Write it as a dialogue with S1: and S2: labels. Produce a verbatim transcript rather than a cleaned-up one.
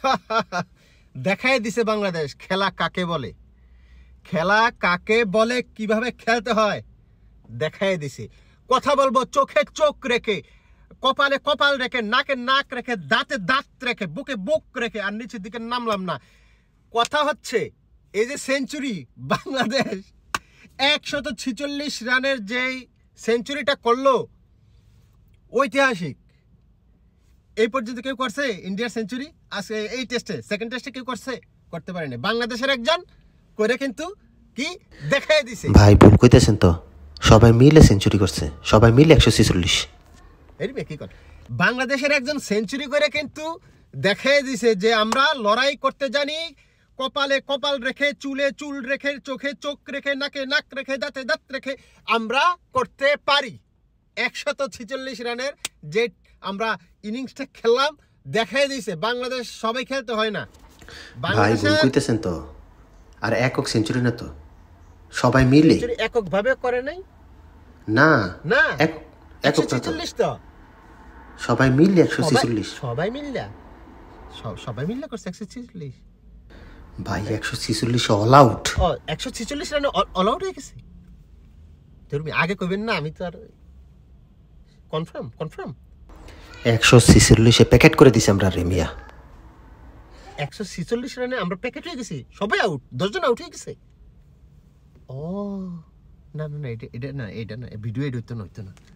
S1: দেখাই দিছে বাংলাদেশ খেলা কাকে বলে, খেলা কাকে বলে, কিভাবে খেলতে হয় দেখাই দিছে। কথা বলবো চোখে চোখ রেখে, কপালে কপাল রেখে, নাকে নাক রেখে, দাঁতে দাঁত রেখে, বুকে বুক রেখে, আর নিচের দিকে নামলাম না। কথা হচ্ছে এই যে সেঞ্চুরি বাংলাদেশ একশত ছিচল্লিশ রানের যেই সেঞ্চুরিটা করলো ঐতিহাসিক। এই পর্যন্ত কেউ করছে ইন্ডিয়ার সেঞ্চুরি? আজকে এই টেস্টে, সেকেন্ড টেস্টে কেউ করছে? করতে পারেনি। বাংলাদেশের একজন করে কিন্তু কি দেখাই দিছে।
S2: ভাই ভুল কইতেছেন তো, সবাই মিলে সেঞ্চুরি করছে, সবাই মিলে একশো ছেচল্লিশ।
S1: এর কি কর, বাংলাদেশের একজন সেঞ্চুরি করে কিন্তু দেখাই দিছে যে আমরা লড়াই করতে জানি, কপালে কপাল রেখে, চুলে চুল রেখে, চোখে চোখ রেখে, নাকে নাক রেখে, দাঁতে দাঁত রেখে আমরা করতে পারি। একশত ছেচল্লিশ রানের যে আমরা ইনিংসটা খেললাম দেখাই দিছে বাংলাদেশ সবাই খেলতে হয় না।
S2: ভাই ভুল কইতেছেন তো, আর একক সেঞ্চুরি না তো, সবাই মিলে
S1: একক ভাবে করে নাই
S2: না
S1: না
S2: একশো ছেচল্লিশ তো সবাই মিলে একশো ছেচল্লিশ,
S1: সবাই মিললে সবাই মিললে করছে একশো ছেচল্লিশ।
S2: ভাই একশো ছেচল্লিশ অল আউট।
S1: ও একশো ছেচল্লিশ রানে অল আউট হয়ে গেছে। তুমি আগে কইবেন না, আমি তো আর কনফার্ম কনফার্ম
S2: একশো ছেচল্লিশে প্যাকেট করে দিছি আমরা রেমিয়া।
S1: একশো ছেচল্লিশ রানে আমরা প্যাকেট হয়ে গেছি, সবাই আউট, দশজন আউট হয়ে গেছে। ও না না না এটা এটা না এটা না ভিডিও এডিট তো নয়তো না।